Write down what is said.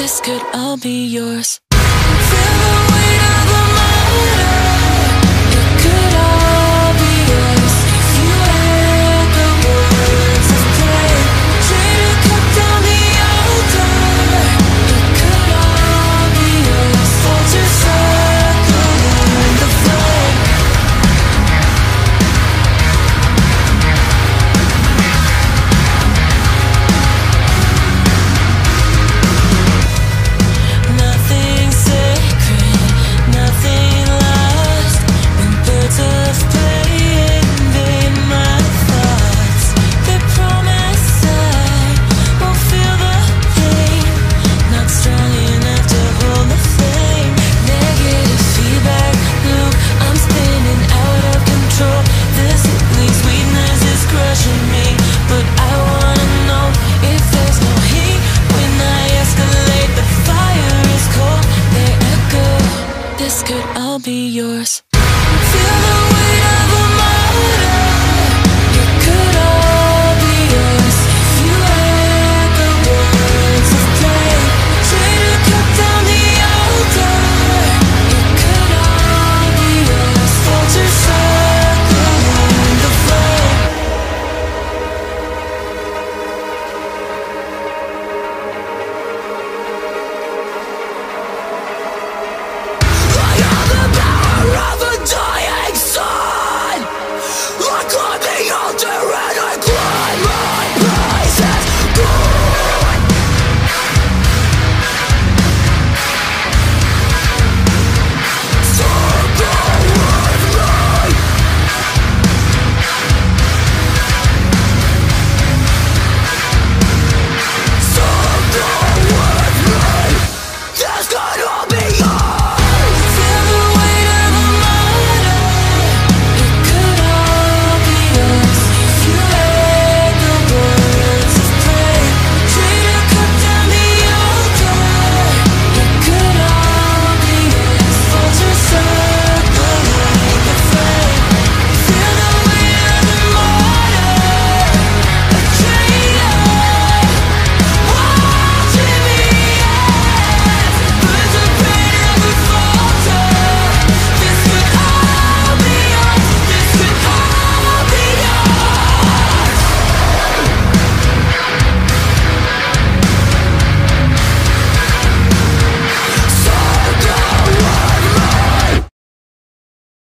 this could all be yours. Feel the weight of the motor, it could all be yours. If you had the words of prayer, straight a cup down the altar, it could all be yours. Hold your circle in the flame. Nothing sacred, nothing lost. When birds of prey invade my thoughts, they promise I won't feel the pain. Not strong enough to hold the flame. Negative feedback loop, I'm spinning out of control. This sickly sweetness is crushing me, but I wanna know if there's no heat when I escalate. The fire is cold, they echo. This could all be yours.